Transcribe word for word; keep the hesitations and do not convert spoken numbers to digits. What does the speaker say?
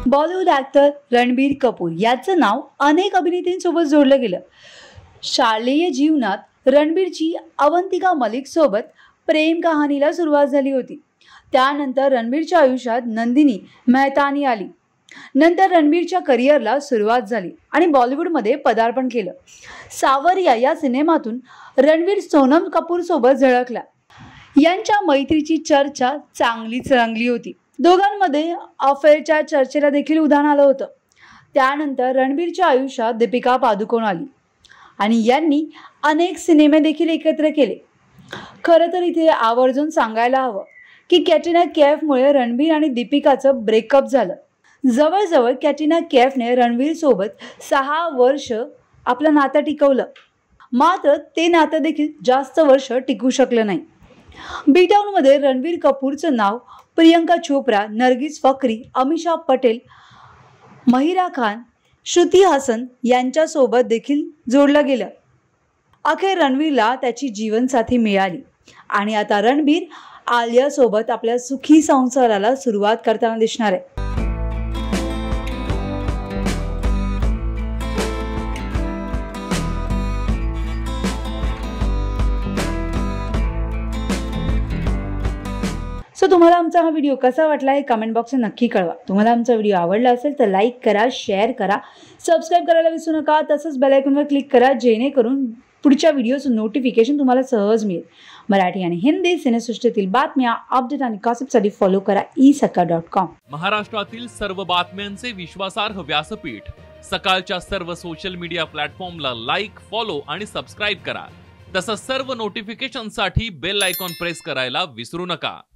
Bollywood actor Ranbir Kapoor याचं नाव अनेक अभिनेत्रींसोबत जोडलं गेलं। शालेय जीवनात रणबीरची अवंतिका मलिक सोबत प्रेम कहाणीला सुरुवात झाली होती। त्यानंतर रणबीरच्या आयुष्यात नंदिनी मेहतानी आली। नंतर रणबीरच्या करिअरला सुरुवात झाली आणि बॉलिवूडमध्ये पदार्पण केलं। सावरिया या सिनेमातून रणबीर सोनम कपूर सोबत झळकला। यांच्या मैत्रीची चर्चा चांगलीच रंगली होती। दोघांमध्ये अफेअरच्या चर्चेला देखील उधाण आलं होतं। त्यानंतर रणबीरच्या आयुष्यात दीपिका पादुकोण आली आणि यांनी अनेक सिनेमे देखील एकत्र केले। खरं तर इथे आवर्जून सांगायला हवं की कॅटरीना कैफमुळे रणबीर आणि दीपिकाचं ब्रेकअप झालं। जवळजवळ कॅटरीना कैफने रणबीर सोबत सहा वर्ष आपलं नातं टिकवलं, मात्र ते नातं देखील जास्त वर्ष टिकू शकलं नाही। बी टाऊनमध्ये रणबीर कपूरचं नाव प्रियंका चोप्रा, नरगिस फकरी, अमीषा पटेल, महिरा खान, श्रुती हसन यांच्यासोबत देखील जोडलं गेलं। अखेर रणबीरला त्याची जीवनसाथी मिळाली आणि आता रणबीर आलिया सोबत आपल्या सुखी संसाराला सुरुवात करताना दिसणार आहे। सो तुम्हाला आमचा हा व्हिडिओ कसा वाटला हे कमेंट बॉक्समध्ये नक्की कळवा। तुम्हाला आमचा व्हिडिओ आवडला असेल तर लाईक करा, शेअर करा, सबस्क्राईब करायला विसरू नका। तसंच बेल आयकॉनवर क्लिक करा जेणेकरून पुढच्या व्हिडिओचं नोटिफिकेशन तुम्हाला सहज मिळेल। मराठी आणि हिंदी सिनेसृष्टीतील बातम्या, अपडेट आणि गॉसिपसाठी फॉलो करा ई सकाळ डॉट कॉम। महाराष्ट्रातील सर्व बातम्यांचे विश्वासार्ह व्यासपीठ सकाळच्या सर्व सोशल मीडिया प्लॅटफॉर्मला लाईक, फॉलो आणि सबस्क्राईब करा। तसंच सर्व नोटिफिकेशनसाठी बेल आयकॉन प्रेस करायला विसरू नका।